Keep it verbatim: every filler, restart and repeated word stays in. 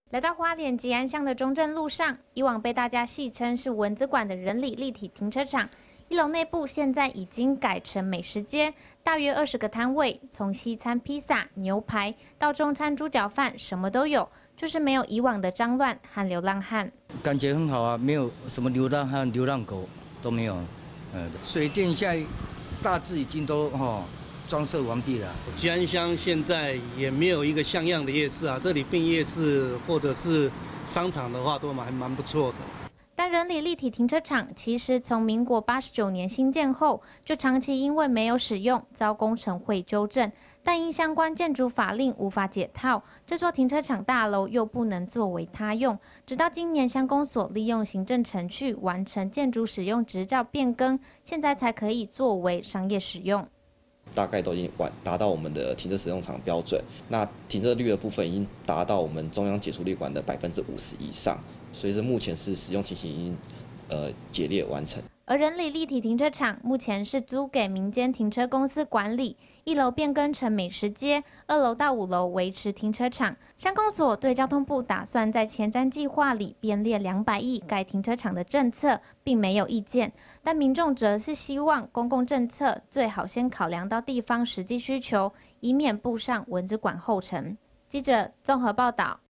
来到花莲吉安乡的中正路上，以往被大家戏称是蚊子馆的人理立体停车场，一楼内部现在已经改成美食街，大约二十个摊位，从西餐披萨、牛排到中餐猪脚饭，什么都有，就是没有以往的脏乱和流浪汉。 感觉很好啊，没有什么流浪汉、流浪狗都没有。呃，水电现在大致已经都哈。哦装设完毕了。 吉安乡现在也没有一个像样的夜市啊，这里并夜市或者是商场的话，都蛮还蛮不错的。 但人理立体停车场其实从民国八十九年新建后，就长期因为没有使用，遭工程会纠正，但因相关建筑法令无法解套，这座停车场大楼又不能作为他用，直到今年乡公所利用行政程序完成建筑使用执照变更，现在才可以作为商业使用。 大概都已经完达到我们的停车使用场标准，那停车率的部分已经达到我们中央解除率管的百分之五十以上，所以是目前是使用情形已经呃解列完成。 而人理立体停车场目前是租给民间停车公司管理，一楼变更成美食街，二楼到五楼维持停车场。乡公所对交通部打算在前瞻计划里编列两百亿盖停车场的政策，并没有意见，但民众则是希望公共政策最好先考量到地方实际需求，以免步上蚊子馆后尘。记者综合报道。